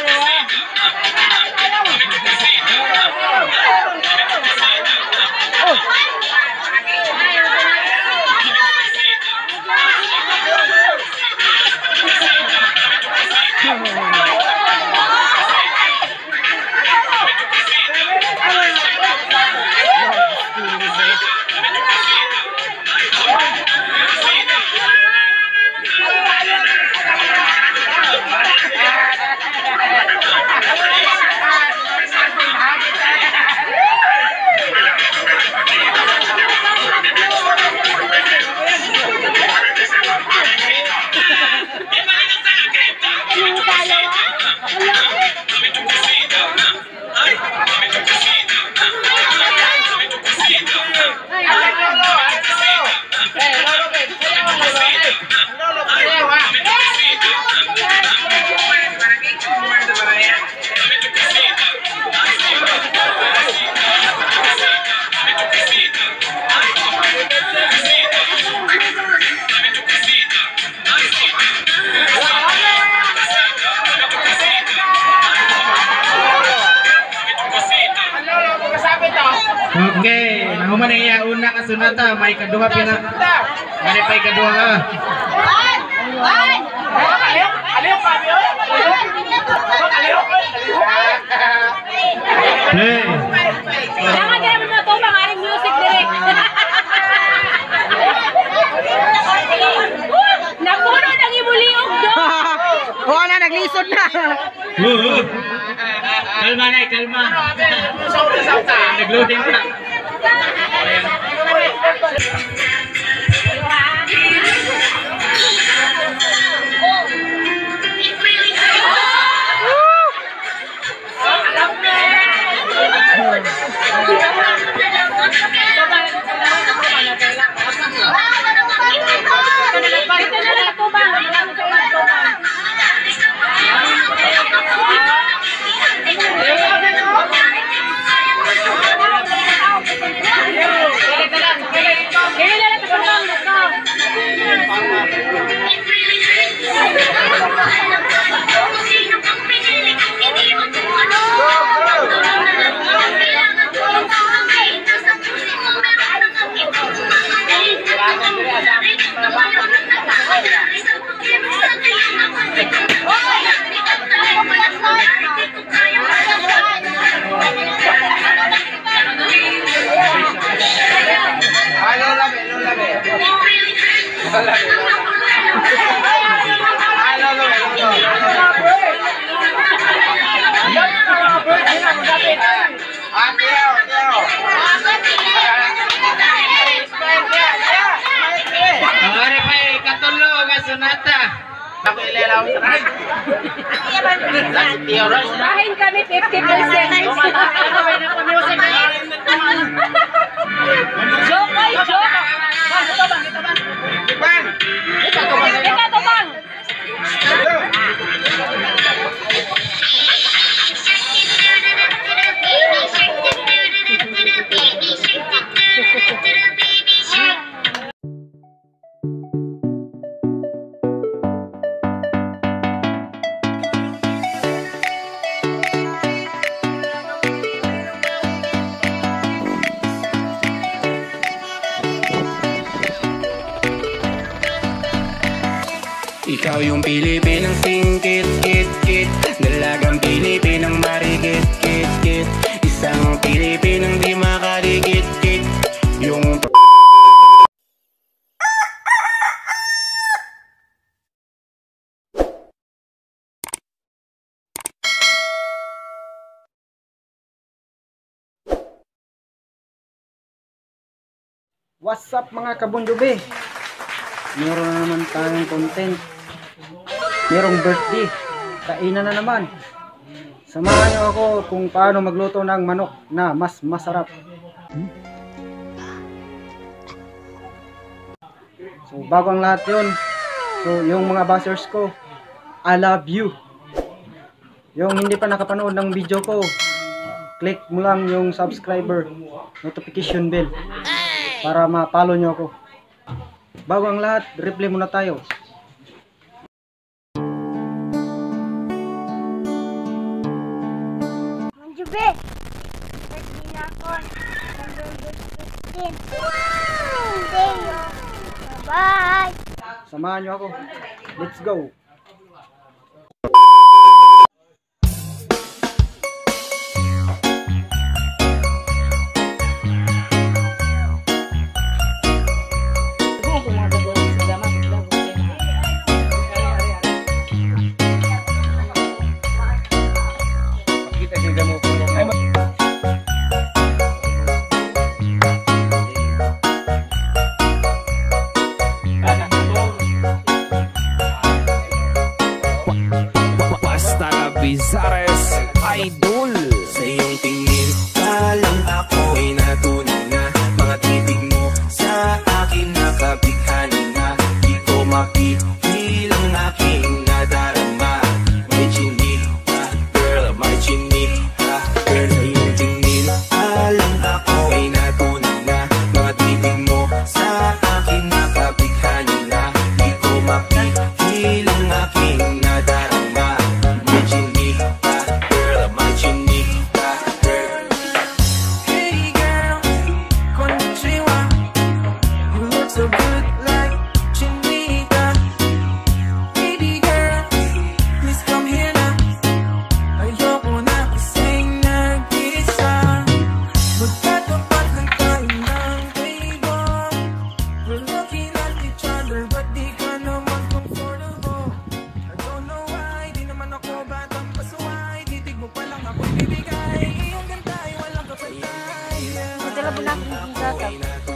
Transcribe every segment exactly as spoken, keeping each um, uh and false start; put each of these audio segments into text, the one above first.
Okay, nahuman ang iya una ka sunata, may kaduha pina. Mari pay kaduha ka. One! One! Aliw! Aliw, Fabio! Aliw! Aliw! Play! Saka kaya mo na ito, pangaring music direct. Napuno ng imuliog doon! Oo na, naglisod na! Oo! Kalma na, kalma! Nag-loading ka! Bahin kami fifty percent. Joke ay joke. Bang, ito bang, ito bang. Bang! Ito to bang. Ito to bang. Ikaw yung Pilipinang singkit, kit, kit. Dalagang Pilipinang marikit, kit, kit. Isang Pilipinang di makadikit, kit. Yung What's up mga kabundubi? Meron na naman tayong content. Merong birthday. Kainan na naman. Samahan niyo ako kung paano magluto ng manok na mas masarap. So bago ang lahat yun, so yung mga bashers ko, I love you. Yung hindi pa nakapanood ng video ko, click mo lang yung subscriber, notification bell para ma-follow nyo ako. Bago ang lahat, replay muna tayo. Juby. Birthday na ako. November fifteen. Thank you. Bye-bye. Samahan nyo ako. Let's go. Basta na Bizares Idol. Sa iyong tingin pa lang ako ay natunan na. Mga titig mo sa akin nakabighani na. Di ko mapipil ang aking nadarama. May chinik ka, girl, may chinik ka, girl. Sa iyong tingin pa lang ako ay natunan na. Mga titig mo sa akin nakabighani na. Di ko mapipil ang aking nadarama. May chinik ka, girl, may chinik ka, girl. Hey girl, konnichiwa. You look so good like Chinika. Baby girl, please come here na. Ayoko na kasing nag-isa. Magkatapat lang tayo ng table. We're looking at each other but di ka naman comfortable. I don't know why, di naman ako batang pasuway. Titig mo pa lang ako bibigay. Iyong ganda ay walang kapatay. Magdala mo na akong gisatap.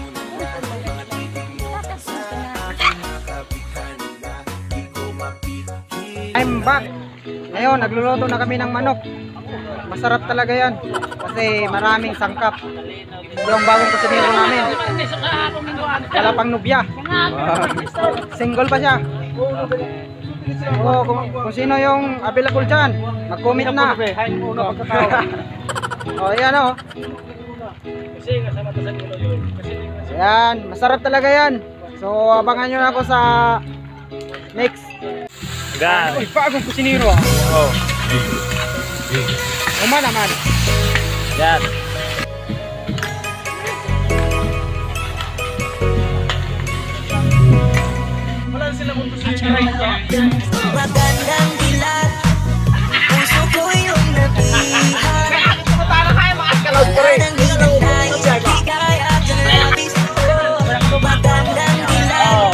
I'm back. Ngayon, nagluluto na kami ng manok. Masarap talaga yan. Kasi maraming sangkap. Yung bagong kusinero namin. Wala pang nubya. Single pa siya. Oo, kung, kung sino yung available dyan, mag-comment na. O, yan o. Yan, masarap talaga yan. So, abangan nyo na ako sa next. Uy, bagong kusinero ah. Oh. Uma naman. Yan. Magandang dilat, puso ko yung nabihan. Wala nang hinanay, bigay at labis ko. Magandang dilat,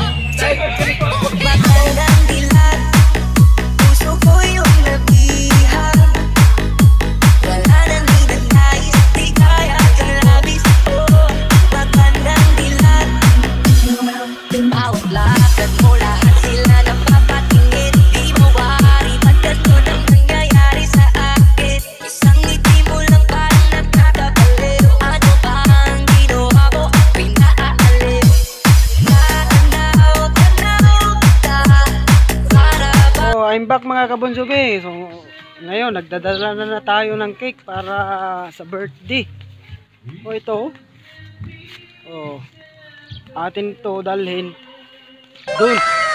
magandang dilat, puso ko yung nabihan. Wala nang hinanay, bigay at labis ko. Magandang dilat, bawat lakad mo lahat sila napapatingin. Di mo maaari pagkato ng nangyayari sa akin. Isang ngiti mo lang parang nagkakabaliw. Ano ba ang ginawa mo? Pinaaaliw. Natanaw, tanaw kita. Para ba So, I'm back mga kabunsugi. So, ngayon, nagdadala na, na tayo ng cake para sa birthday. O, ito. O, atin to dalhin dun.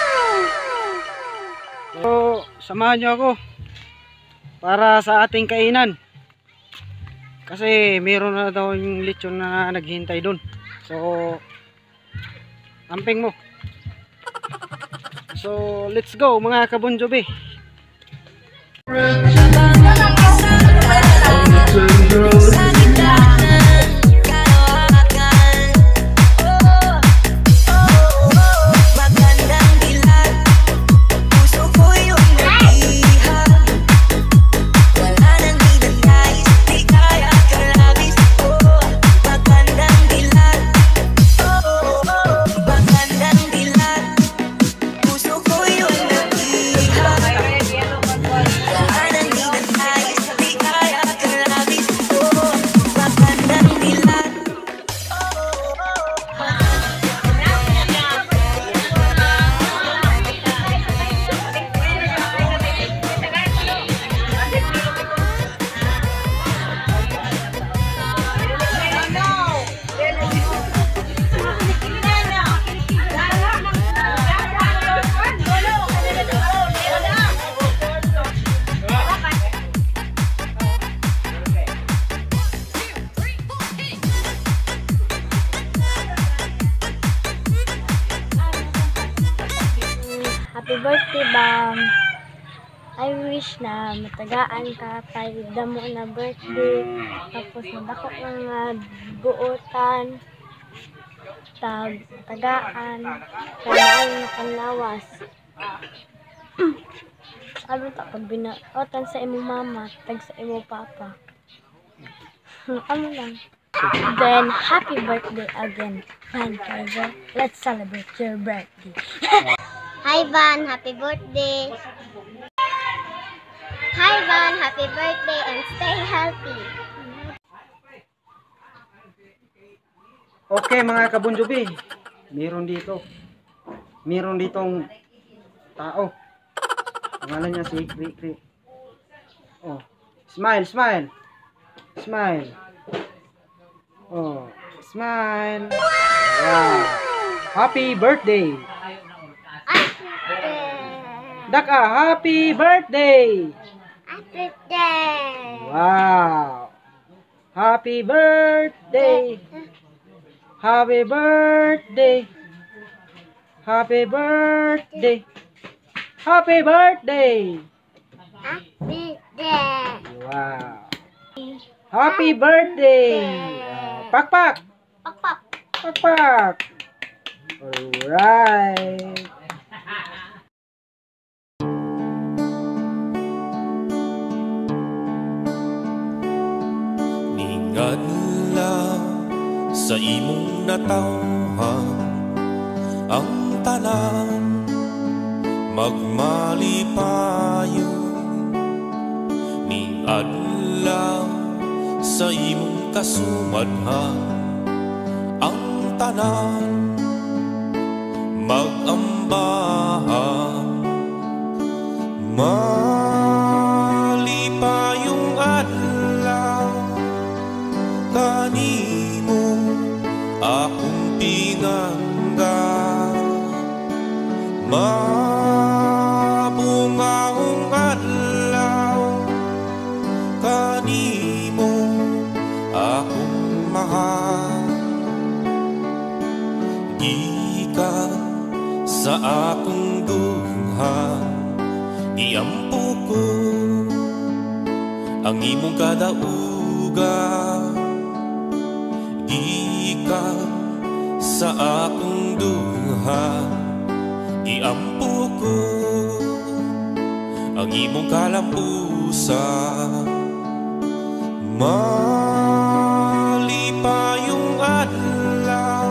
So, samahan nyo ako para sa ating kainan. Kasi meron na daw yung lechon na naghihintay dun. So, amping mo. So, let's go mga kabunjobi. sa gitna ng kalawakan. Oh, oh, oh. Magandang dilat, puso ko yung nabihan. Wala nang hinanais, di kaya kalabis ko. Magandang dilat, oh, oh, oh. Magandang dilat, puso ko yung nabihan. Wala nang birthday, Bam. I wish na matagaan ka tayo damo na birthday. Tapos madako mga buotan. Tag, tagaan. Kaya na kanawas. Ano ta pag binaotan sa imo mama, tag sa imo papa. Ano lang. Then, happy birthday again, Van Kaiser. Let's celebrate your birthday. Hi Van, happy birthday. Hi Van, happy birthday and stay healthy. Okay mga kabunjubi, meron dito. Meron ditong tao. Pangalan niya si Kri Kri. Oh, smile, smile. Smile. Oh, smile. Wow. Happy birthday. Daka, happy birthday. Happy birthday. Wow. Happy birthday. Happy birthday. Happy birthday. Happy birthday. Happy birthday. Wow. Happy birthday. Uh, pak pak. Pak pak. Pak pak. Alright. Ningadla sa imong natawhan ang tanan magmalipayo. Ningadla sa imong kasumadhan ang tanan magambahan. Malipayong adlaw kanimo akong pinangga. Mabungahong adlaw kanimo akong mahal. Gikan sa akong duha iampo ko ang imong kadauga. Gikan sa akong duha iampo ko ang imong kalampusan. Malipayong adlaw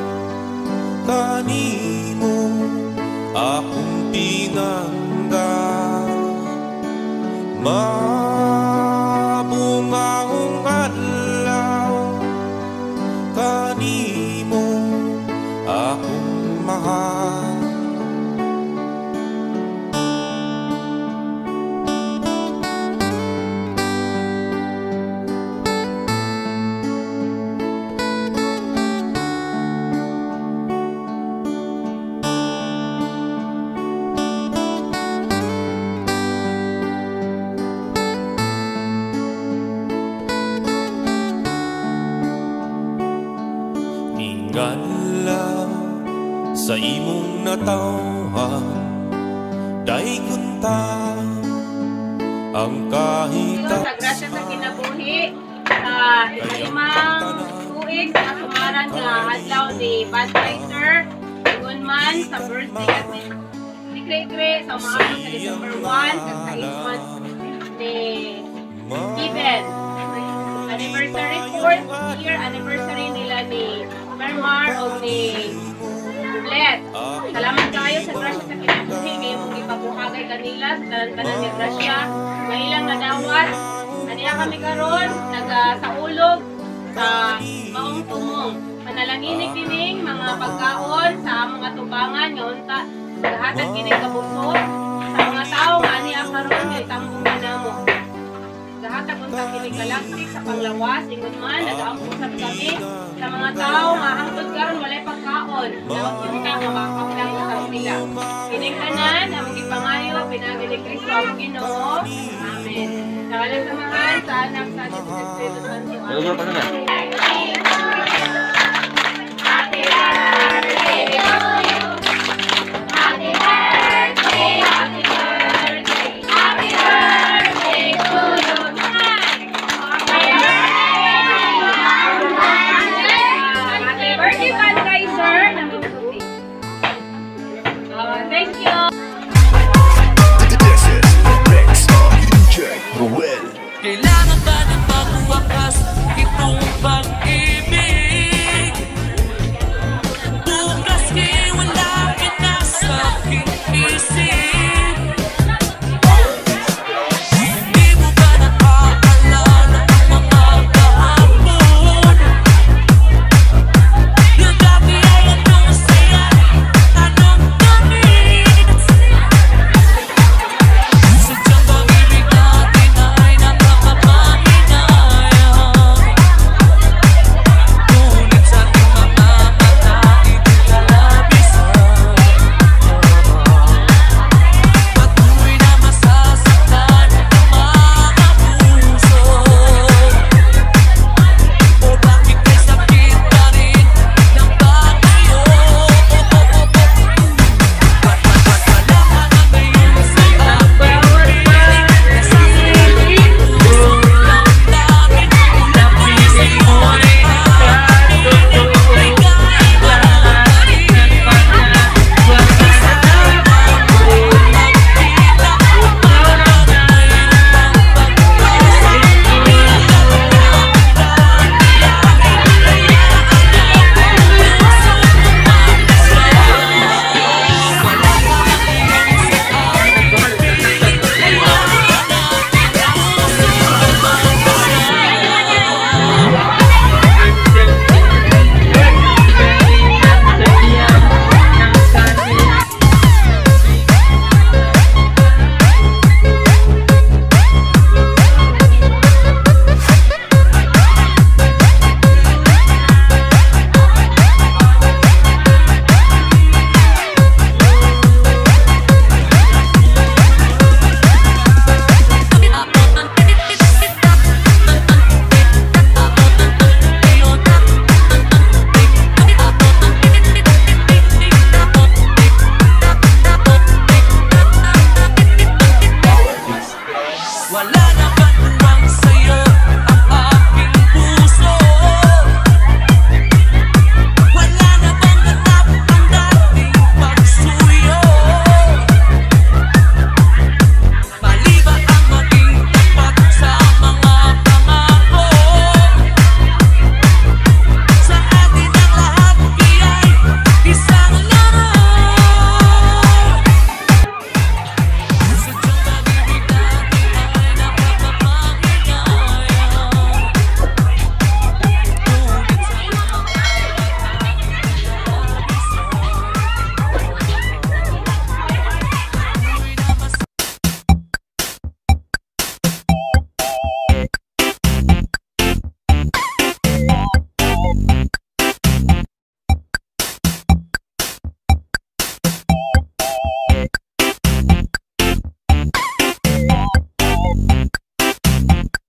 kanimo akong pinangga. Mabungahong adlaw kanimo akong mahal. Ningadla sa imong natawhan daygon ta ang kahita. Sa grasya sa kinabuhi, sa limang tuig sa kasumaran nga adlaw ni Van Kaiser, ingon man sa birthday at ni ni Kre Kre sa umaabot sa December one sa eight months ni Steven. Anniversary, fourth year anniversary nila ni Mermar o ni Blet. Salamat kayo sa grasya sa kinabuhi ngayon mong ipabuhagay kanila sa tanan-tanan ni grasya nga ilang nadawat. Aniya kami karon naga sa ulog sa maong tumong. Panalangin kining mga pagkaon sa among atubangan nga unta nagahatag kining kabusog sa mga tawo nga aniya karon nga itambungan namo. Gahatag unta kining galaktik sa panglawas ingon man nagaampusan kami sa mga tao nga hangtod karon walay pagkaon. Daot unta nga makakaplang sa sila. Kining tanan among gipangayo pinagi ni Kristo ang Ginoo. Amen. Sa ngalan sa mga sa anak sa Diyos sa Espiritu Santo. Happy birthday to you. Happy birthday. Ruel. Kailangan ba